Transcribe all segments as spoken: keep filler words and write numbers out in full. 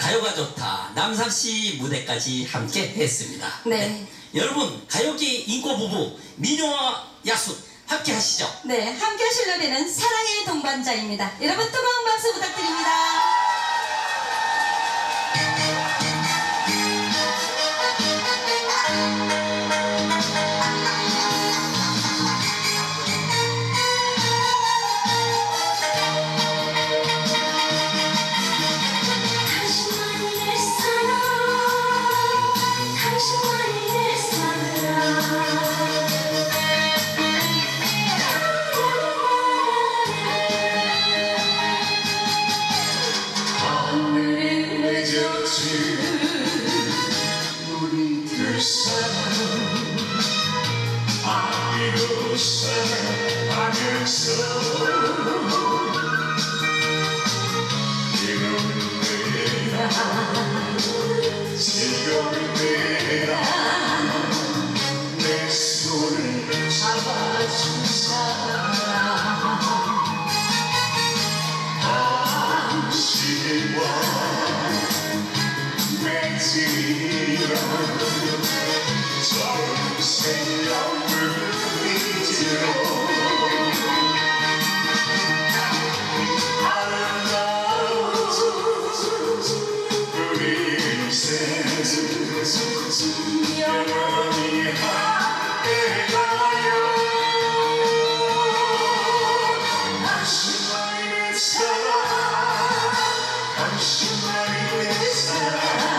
가요가 좋다 남상씨 무대까지 함께 했습니다. 네. 네. 여러분 가요계 인고 부부 민요와 야수 함께 하시죠. 네, 함께 하실 노래는 사랑의 동반자입니다. 여러분 뜨거운 박수 부탁드립니다. 우리 두 사람 아니고 사랑하면서 즐거울 때야 즐거울 때야 내 손을 잡아준 사람 당신과 처음 생각을 잊어 아름다운 우리 인생 영원히 함께 가요 당신만이 내 사랑 당신만이 내 사랑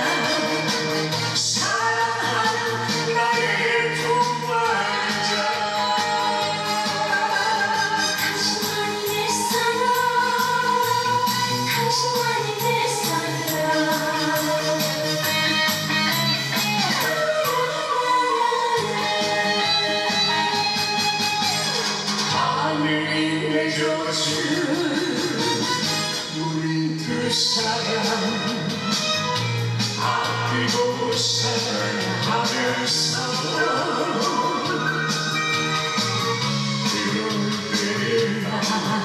하늘이 내려준 우리 두 사람 아끼고 사랑하면서 즐거울 때야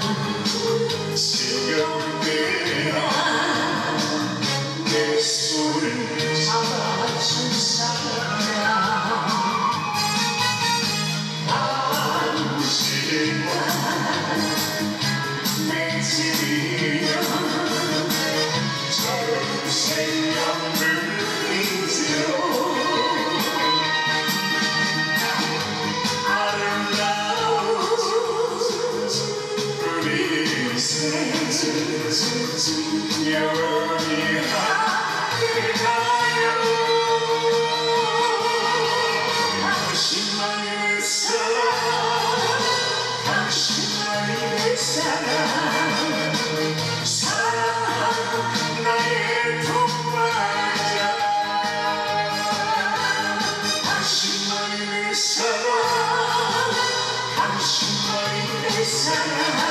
즐거울 때야 내 손을 잡아준 사람 내 집이여 처음 생각을 잊어 아름다운 우리 인생 영원히 함께 가요 당신만이 내 사랑 당신만이 내 사랑 사랑하는 나의 동반자 당신만이 내 사랑 당신만이 내 사랑